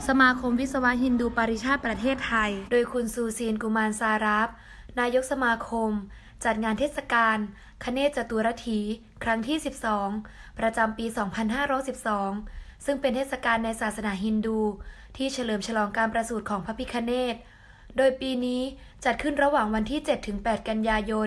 สมาคมวิศวะฮินดูปาริชาติประเทศไทยโดยคุณซูซีนกุมารซารับนายกสมาคมจัดงานเทศกาลคเนศจตุรถีครั้งที่ 12 ประจำปี 2512 ซึ่งเป็นเทศกาลในศาสนาฮินดูที่เฉลิมฉลองการประสูติของพระพิฆเนศโดยปีนี้จัดขึ้นระหว่างวันที่ 7-8 กันยายน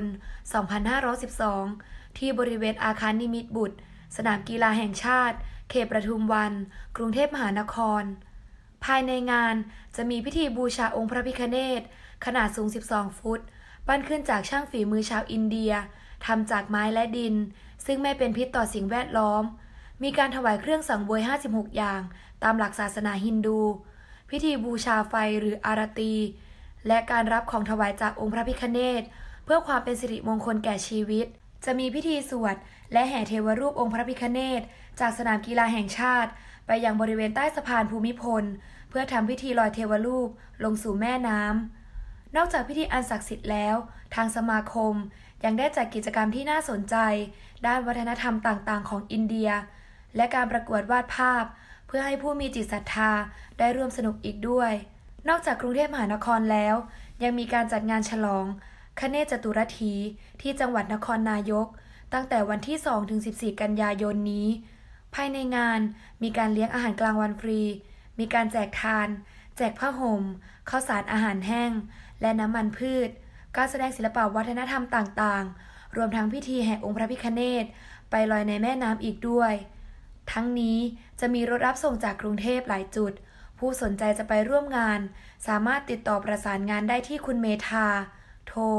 2512 ที่บริเวณอาคารนิมิตบุตรสนามกีฬาแห่งชาติเขตปทุมวันกรุงเทพมหานครภายในงานจะมีพิธีบูชาองค์พระพิฆเนศขนาดสูง 12 ฟุตปั้นขึ้นจากช่างฝีมือชาวอินเดียทำจากไม้และดินซึ่งไม่เป็นพิษต่อสิ่งแวดล้อมมีการถวายเครื่องสังเวย56 อย่างตามหลักศาสนาฮินดูพิธีบูชาไฟหรืออารตีและการรับของถวายจากองค์พระพิฆเนศเพื่อความเป็นสิริมงคลแก่ชีวิตจะมีพิธีสวดและแห่เทวรูปองค์พระพิฆเนศจากสนามกีฬาแห่งชาติไปยังบริเวณใต้สะพานภูมิพลเพื่อทำพิธีลอยเทวรูปลงสู่แม่น้ำนอกจากพิธีอันศักดิ์สิทธิ์แล้วทางสมาคมยังได้จัดกิจกรรมที่น่าสนใจด้านวัฒนธรรมต่างๆของอินเดียและการประกวดวาดภาพเพื่อให้ผู้มีจิตศรัทธาได้ร่วมสนุกอีกด้วยนอกจากกรุงเทพมหานครแล้วยังมีการจัดงานฉลองคเนศจตุรถีที่จังหวัดนครนายกตั้งแต่วันที่ 2-14 กันยายนนี้ภายในงานมีการเลี้ยงอาหารกลางวันฟรีมีการแจกทานแจกผ้าห่มข้าวสารอาหารแห้งและน้ำมันพืชการแสดงศิลปวัฒนธรรมต่างๆรวมทั้งพิธีแห่องค์พระพิฆเนศไปลอยในแม่น้ำอีกด้วยทั้งนี้จะมีรถรับส่งจากกรุงเทพหลายจุดผู้สนใจจะไปร่วมงานสามารถติดต่อประสานงานได้ที่คุณเมธาโทร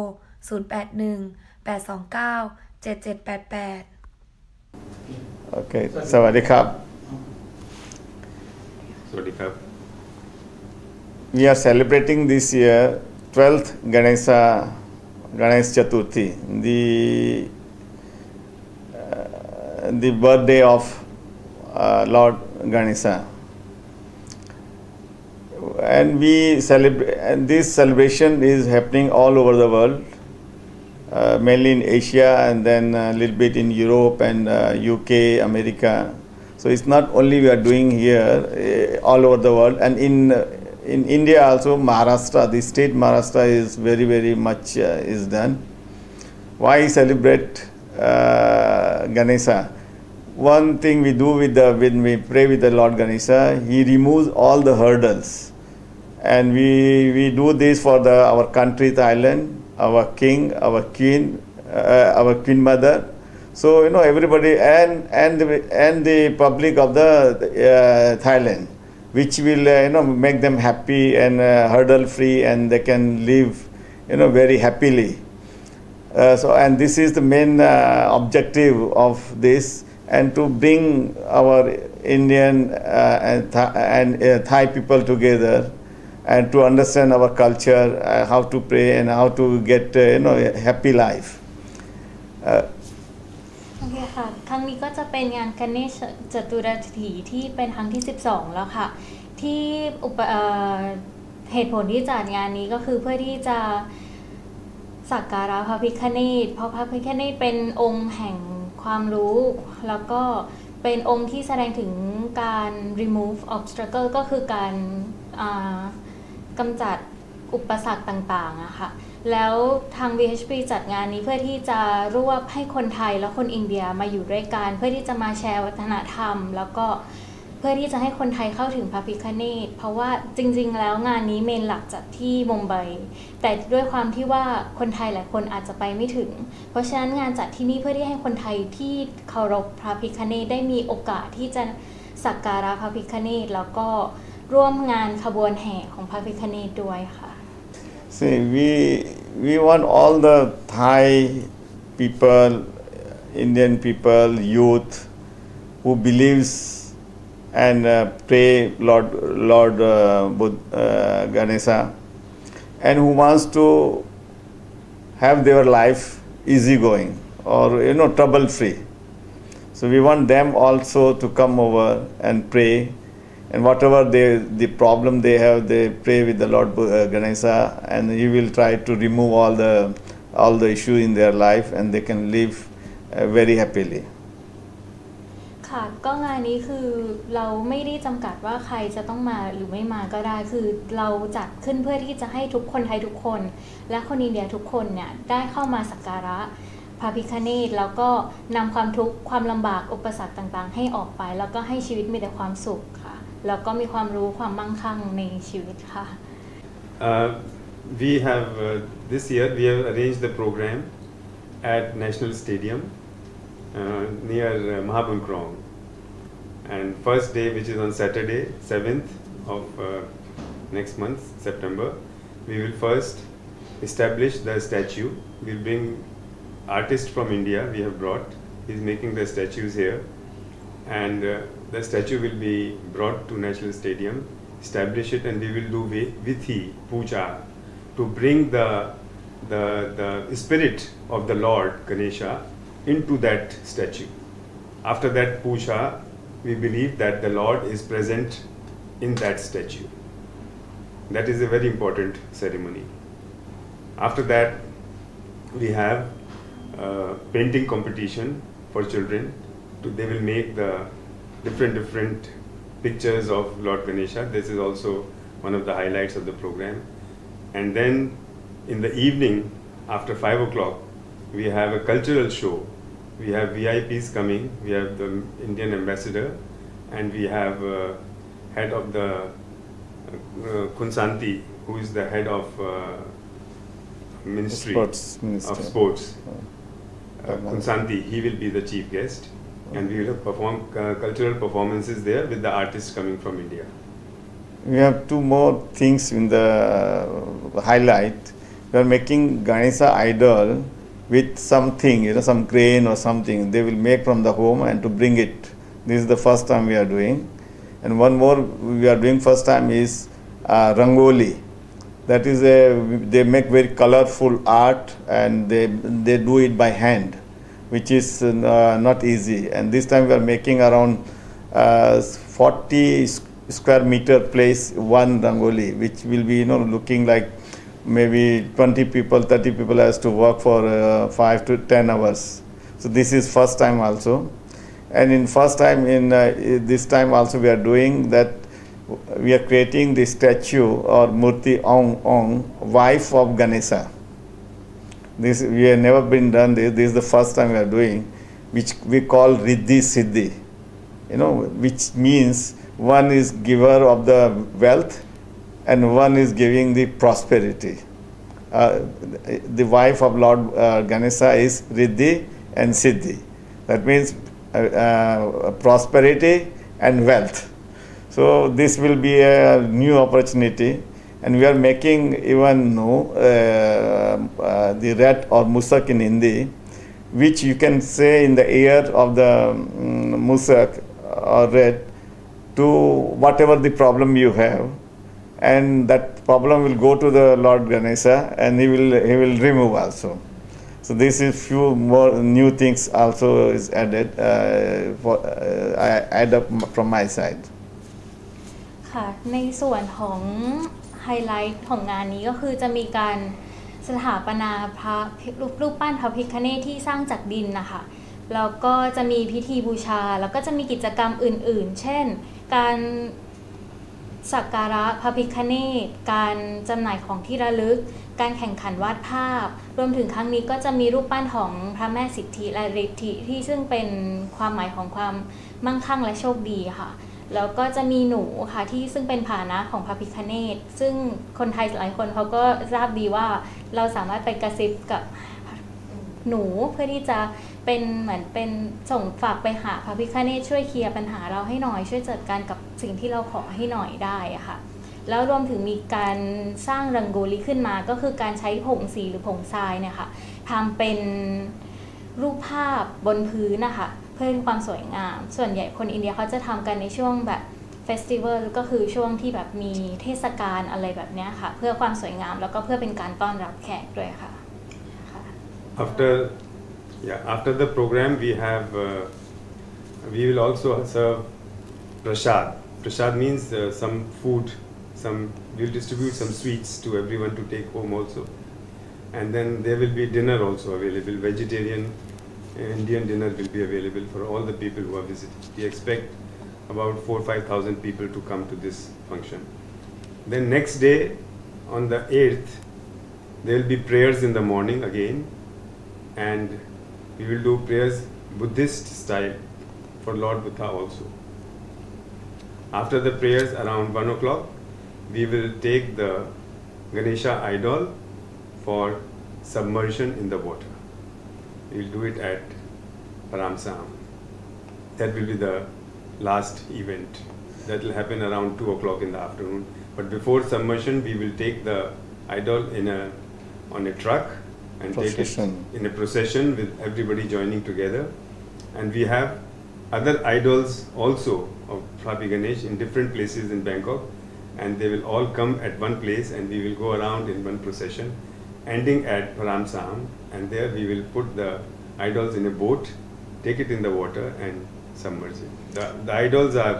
081-829-7788 โอเคสวัสดีครับสวัสดีครับ We are celebrating this year 12th Ganesh Chaturthi, the birthday of Lord Ganesha. And we celebrate. And this celebration is happening all over the world, mainly in Asia and then a little bit in Europe and UK, America. So it's not only we are doing here, all over the world, and in India also, Maharashtra, the state Maharashtra is very much is done. Why celebrate Ganesha? One thing we do when we pray with the Lord Ganesha, he removes all the hurdles, and we do this for our country, Thailand, our king, our queen, our queen mother. So everybody and the public of the Thailand, which will make them happy and hurdle free, and they can live very happily. And this is the main objective of this, and to bring our Indian and Thai people together, and to understand our culture, how to pray and how to get a happy life. โอเคค่ะครั้งนี้ก็จะเป็นงานคเนศจตุรถีที่เป็นครั้งที่ 12 แล้วค่ะที่เหตุผลที่จัดงานนี้ก็คือเพื่อที่จะสักการะพระพิฆเนศเพราะพระพิฆเนศเป็นองค์แห่งความรู้แล้วก็เป็นองค์ที่แสดงถึงการ remove obstacle ก็คือการกำจัดอุปสรรคต่างๆอะค่ะแล้วทาง VHP จัดงานนี้เพื่อที่จะรวบให้คนไทยและคนอินเดียมาอยู่ด้วยกันเพื่อที่จะมาแชร์วัฒนธรรมแล้วก็เพื่อที่จะให้คนไทยเข้าถึงพระพิฆเนศเพราะว่าจริงๆแล้วงานนี้เมนหลักจัดที่มุมไบแต่ด้วยความที่ว่าคนไทยหลายคนอาจจะไปไม่ถึงเพราะฉะนั้นงานจัดที่นี่เพื่อที่ให้คนไทยที่เคารพพระพิฆเนศได้มีโอกาสที่จะสักการะพระพิฆเนศแล้วก็ร่วมงานขบวนแห่ของพระพิฆเนศด้วยค่ะ See, we want all the Thai people, Indian people, youth who believes and pray Lord Ganesha, and who wants to have their life easygoing or trouble free. So we want them also to come over and pray. And whatever the problem they have, they pray with the Lord Ganesha, and He will try to remove all the issues in their life, and they can live very happily. ค่ะก็งานนี้คือเราไม่ได้จำกัดว่าใครจะต้องมาหรือไม่มาก็ได้คือเราจัดขึ้นเพื่อที่จะให้ทุกคนไทยทุกคนและคนอินเดียทุกคนเนี่ยได้เข้ามาสักการะพระพิฆเนศแล้วก็นำความทุกข์ความลำบากอุปสรรคต่างๆให้ออกไปแล้วก็ให้ชีวิตมีแต่ความสุขค่ะแล้วก็มีความรู้ความมั่งคั่งในชีวิตค่ะ We have this year we have arranged the program at National Stadium near Mahabun Krong, and first day, which is on Saturday 7th of next month September, we will first establish the statue. We'll bring artists from India we have brought. He's making the statues here, and the statue will be brought to National Stadium, establish it, and we will do Vithi Puja to bring the spirit of the Lord Ganesha into that statue. After that puja, we believe that the Lord is present in that statue. That is a very important ceremony. After that, we have painting competition for children. They will make the different pictures of Lord Ganesha. This is also one of the highlights of the program. And then in the evening, after 5 o'clock, we have a cultural show. We have VIPs coming. We have the Indian ambassador, and we have head of the Kunsanti, who is the head of Ministry of Sports. Kunsanti, he will be the chief guest, and we will perform cultural performances there with the artists coming from India. We have two more things in the highlight. We are making Ganesha idol with something, some grain or something they will make from the home and to bring it. This is the first time we are doing. And one more we are doing first time is Rangoli. That is they make very colorful art, and they do it by hand, which is not easy. And this time we are making around 40 square meter place one Rangoli, which will be looking like maybe 20 people, 30 people has to work for 5 to 10 hours. So this is first time also. And in first time, this time also we are doing that, we are creating the statue or Murti Ong, wife of Ganesha. This we have never been done this. This is the first time we are doing, which we call Riddhi Siddhi. Which means one is giver of the wealth, and one is giving the prosperity. The wife of Lord Ganesha is Riddhi and Siddhi. That means prosperity and wealth. So this will be a new opportunity, and we are making even the rat or musak in Hindi, which you can say in the ear of the musak or rat to whatever the problem you have. And that problem will go to the Lord Ganesha, and he will remove also. So this is few more new things also is added. I add up from my side. ค่ะในส่วนของไฮไลท์ของงานนี้ก็คือจะมีการสถาปนาพระรูปปั้นพระพิฆเนศที่สร้างจากดินนะคะแล้วก็จะมีพิธีบูชาแล้วก็จะมีกิจกรรมอื่นๆเช่นการสักการะพระพิฆเนศการจำหน่ายของที่ระลึกการแข่งขันวาดภาพรวมถึงครั้งนี้ก็จะมีรูปปั้นของพระแม่สิทธิและฤทธิที่ซึ่งเป็นความหมายของความมั่งคั่งและโชคดีค่ะแล้วก็จะมีหนูค่ะที่ซึ่งเป็นพาหนะของพระพิฆเนศซึ่งคนไทยหลายคนเขาก็ทราบดีว่าเราสามารถไปกระซิบกับหนูเพื่อที่จะเป็นเหมือนเป็นส่งฝากไปหาพระพิฆเนศช่วยเคลียร์ปัญหาเราให้หน่อยช่วยจัดการกับสิ่งที่เราขอให้หน่อยได้อะค่ะแล้วรวมถึงมีการสร้างรังโกลีขึ้นมาก็คือการใช้ผงสีหรือผงทรายเนี่ยค่ะทำเป็นรูปภาพบนพื้นนะคะเพื่อความสวยงามส่วนใหญ่คนอินเดียเขาจะทำกันในช่วงแบบเฟสติวัลก็คือช่วงที่แบบมีเทศกาลอะไรแบบนี้ค่ะเพื่อความสวยงามแล้วก็เพื่อเป็นการต้อนรับแขกด้วยค่ะ After the program we will also serve prasad. Prasad means some food, we'll distribute some sweets to everyone to take home also. And then there will be dinner also available, vegetarian Indian dinner will be available for all the people who are visiting. We expect about 4,000-5,000 people to come to this function. Then next day, on the 8th, there will be prayers in the morning again, and we will do prayers Buddhist style for Lord Buddha also. After the prayers around 1 o'clock, we will take the Ganesha idol for submersion in the water. We will do it at Paramsam. That will be the last event. That will happen around 2 o'clock in the afternoon. But before submersion, we will take the idol on a truck and Procession. take it in a procession with everybody joining together. And we have other idols also of Papi Ganesh in different places in Bangkok, and they will all come at one place, and we will go around in one procession, ending at Paramsam, and there we will put the idols in a boat, take it in the water, and submerge it. The idols are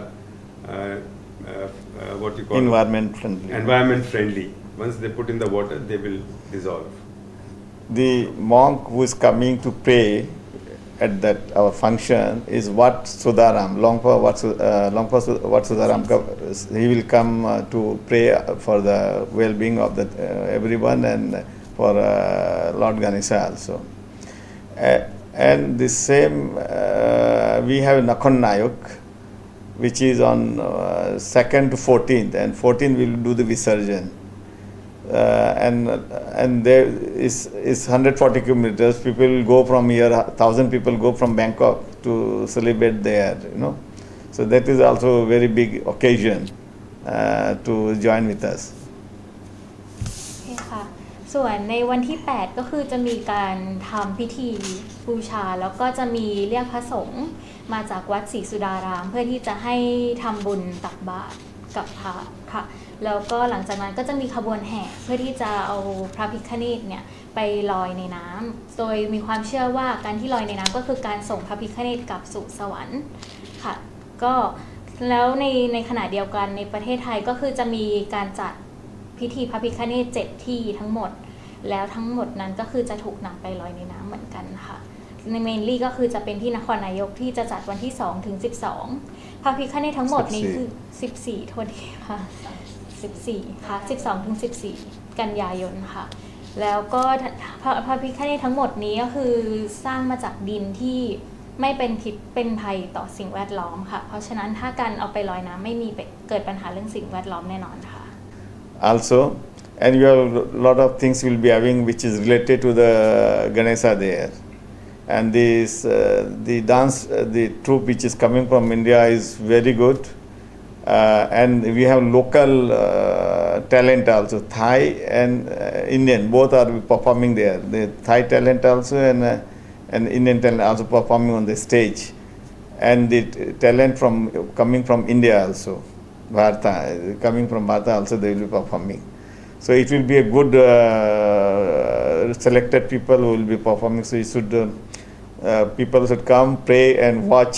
what you call Environment friendly. environment friendly. Once they put in the water, they will dissolve. The monk who is coming to pray at that our function is Wat Sudaram, Longpa Wat Sudaram. He will come to pray for the well-being of the everyone and for Lord Ganesha also. And the same we have Nakhon Nayok, which is on 2nd to 14th, and 14th we will do the Visarjan. And there is 140 kilometers. People will go from here. 1,000 people go from Bangkok to celebrate there. So that is also a very big occasion to join with us. โอเคค่ะส่วนในวันที่ 8 ก็คือจะมีการทำพิธีบูชาแล้วก็จะมีเรียกพระสงฆ์มาจากวัดศรีสุดารามเพื่อที่จะให้ทำบุญตักบาตรกับพระค่ะแล้วก็หลังจากนั้นก็จะมีขบวนแห่เพื่อที่จะเอาพระพิฆเนศเนี่ยไปลอยในน้ำโดยมีความเชื่อว่าการที่ลอยในน้ำก็คือการส่งพระพิฆเนศกลับสู่สวรรค์ค่ะก็แล้วในขณะเดียวกันในประเทศไทยก็คือจะมีการจัดพิธีพระพิฆเนศ7ที่ทั้งหมดแล้วทั้งหมดนั้นก็คือจะถูกนำไปลอยในน้ำเหมือนกันค่ะในเมนลี่ก็คือจะเป็นที่นครนายกที่จะจัดวันที่2ถึง12พระพิฆเนศทั้งหมดนี้คือ14โทษทีค่ะ14ค่ะ12ถึง14กันยายนค่ะแล้วก็พระพิฆเนศทั้งหมดนี้ก็คือสร้างมาจากดินที่ไม่เป็นพิษเป็นภัยต่อสิ่งแวดล้อมค่ะเพราะฉะนั้นถ้าการเอาไปลอยน้ำไม่มีเกิดปัญหาเรื่องสิ่งแวดล้อมแน่นอนค่ะ Also, and you have a lot of things we'll be having which is related to the Ganesha there. And this the dance the troupe which is coming from India is very good. And we have local talent also, Thai and Indian, both are performing there. The Thai talent also and Indian talent also performing on the stage. And the talent coming from India also, Bharata, coming from Bharata also they will be performing. So it will be a good selected people who will be performing. So you should people should come, pray and watch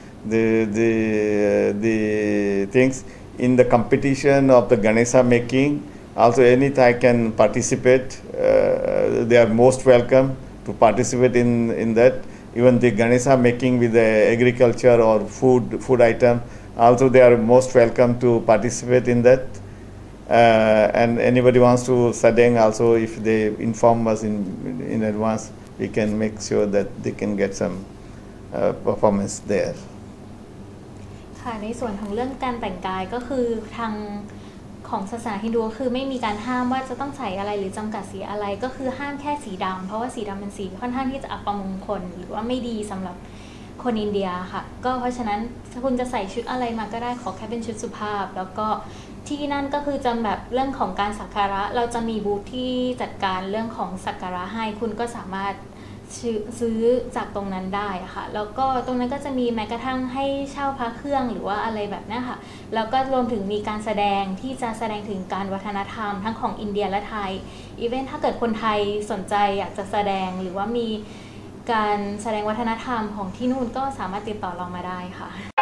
the things in the competition of the Ganesha making. Also any Thai can participate. They are most welcome to participate in that. Even the Ganesha making with the agriculture or food item, also they are most welcome to participate in that. And anybody wants to sadeng also, if they inform us in advance, we can make sure that they can get some performance there. ค่ะในส่วนของเรื่องการแต่งกายก็คือทางของศาสนาฮินดูคือไม่มีการห้ามว่าจะต้องใส่อะไรหรือจำกัดสีอะไรก็คือห้ามแค่สีดำเพราะว่าสีดำเป็นสีค่อนข้างที่จะอัปมงคลหรือว่าไม่ดีสำหรับคนอินเดียค่ะก็เพราะฉะนั้นถ้าคุณจะใส่ชุดอะไรมาก็ได้ขอแค่เป็นชุดสุภาพแล้วก็ที่นั่นก็คือจะแบบเรื่องของการสักการะเราจะมีบูธที่จัดการเรื่องของสักการะให้คุณก็สามารถซื้อจากตรงนั้นได้ค่ะแล้วก็ตรงนั้นก็จะมีแม้กระทั่งให้เช่าพระเครื่องหรือว่าอะไรแบบนี้ค่ะแล้วก็รวมถึงมีการแสดงที่จะแสดงถึงการวัฒนธรรมทั้งของอินเดียและไทยอีเวนต์ถ้าเกิดคนไทยสนใจอยากจะแสดงหรือว่ามีการแสดงวัฒนธรรมของที่นู่นก็สามารถติดต่อเรามาได้ค่ะ